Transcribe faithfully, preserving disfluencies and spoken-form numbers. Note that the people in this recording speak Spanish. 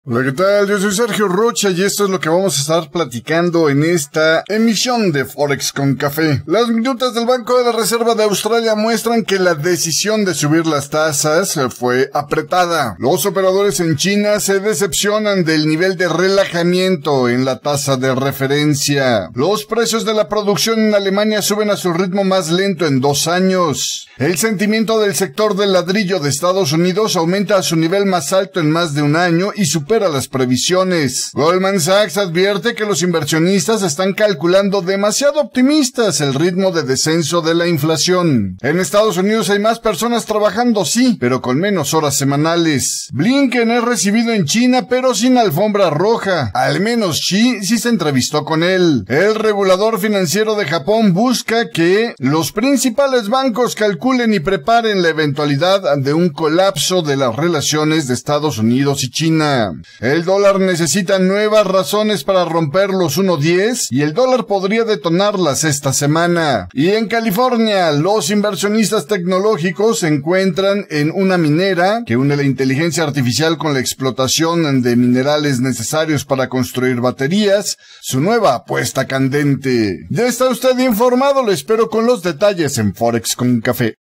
Hola, ¿qué tal? Yo soy Sergio Rocha y esto es lo que vamos a estar platicando en esta emisión de Forex con Café. Las minutas del Banco de la Reserva de Australia muestran que la decisión de subir las tasas fue apretada. Los operadores en China se decepcionan del nivel de relajamiento en la tasa de referencia. Los precios de la producción en Alemania suben a su ritmo más lento en dos años. El sentimiento del sector del ladrillo de Estados Unidos aumenta a su nivel más alto en más de un año y supera las previsiones. Goldman Sachs advierte que los inversionistas están calculando demasiado optimistas el ritmo de descenso de la inflación. En Estados Unidos hay más personas trabajando, sí, pero con menos horas semanales. Blinken es recibido en China, pero sin alfombra roja. Al menos Xi sí se entrevistó con él. El regulador financiero de Japón busca que los principales bancos calculen y preparen la eventualidad de un colapso de las relaciones de Estados Unidos y China. El dólar necesita nuevas razones para romper los uno diez y el dólar podría detonarlas esta semana. Y en California, los inversionistas tecnológicos se encuentran en una minera que une la inteligencia artificial con la explotación de minerales necesarios para construir baterías, su nueva apuesta candente. Ya está usted informado, lo espero con los detalles en Forex con Café.